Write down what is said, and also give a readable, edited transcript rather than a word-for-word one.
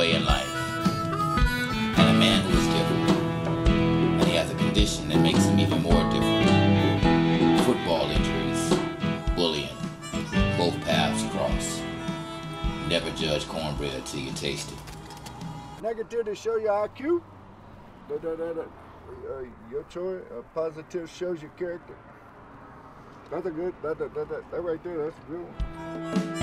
way in life. And a man who is different. And he has a condition that makes him even more different. Football injuries, bullying, both paths cross. Never judge cornbread till you taste it. Negativity show your IQ. Your choice. Positive shows your character. That's a good. That right there. That's a good one.